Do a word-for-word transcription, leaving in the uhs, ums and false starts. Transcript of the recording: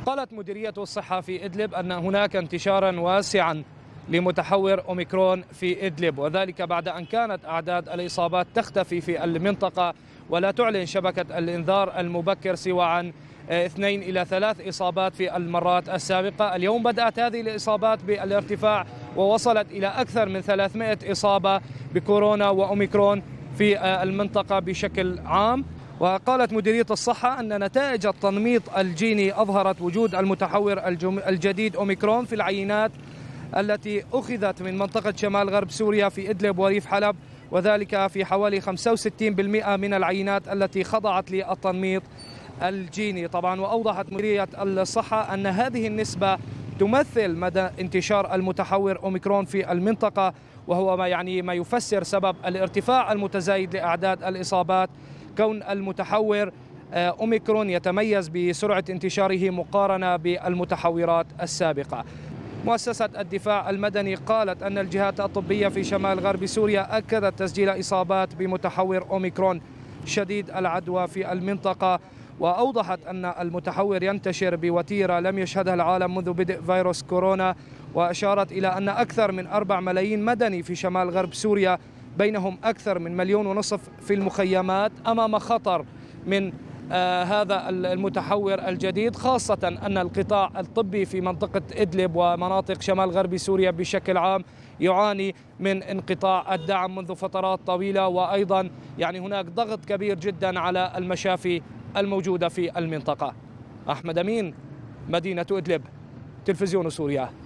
قالت مديرية الصحة في إدلب أن هناك انتشارا واسعا لمتحور أوميكرون في إدلب، وذلك بعد أن كانت أعداد الإصابات تختفي في المنطقة ولا تعلن شبكة الإنذار المبكر سوى عن اثنين إلى ثلاث إصابات في المرات السابقة. اليوم بدأت هذه الإصابات بالارتفاع ووصلت إلى أكثر من ثلاثمائة إصابة بكورونا وأوميكرون في المنطقة بشكل عام. وقالت مديرية الصحة أن نتائج التنميط الجيني أظهرت وجود المتحور الجديد أوميكرون في العينات التي أخذت من منطقة شمال غرب سوريا في إدلب وريف حلب، وذلك في حوالي خمسة وستين بالمئة من العينات التي خضعت للتنميط الجيني. طبعا وأوضحت مديرية الصحة أن هذه النسبة تمثل مدى انتشار المتحور أوميكرون في المنطقة، وهو ما يعني ما يفسر سبب الارتفاع المتزايد لأعداد الإصابات، كون المتحور أوميكرون يتميز بسرعة انتشاره مقارنة بالمتحورات السابقة. مؤسسة الدفاع المدني قالت أن الجهات الطبية في شمال غرب سوريا أكدت تسجيل إصابات بمتحور أوميكرون شديد العدوى في المنطقة، وأوضحت أن المتحور ينتشر بوتيرة لم يشهدها العالم منذ بدء فيروس كورونا، وأشارت إلى أن أكثر من أربع ملايين مدني في شمال غرب سوريا بينهم أكثر من مليون ونصف في المخيمات أمام خطر من آه هذا المتحور الجديد، خاصة أن القطاع الطبي في منطقة إدلب ومناطق شمال غرب سوريا بشكل عام يعاني من انقطاع الدعم منذ فترات طويلة، وأيضا يعني هناك ضغط كبير جدا على المشافي الموجودة في المنطقة. أحمد أمين، مدينة إدلب، تلفزيون سوريا.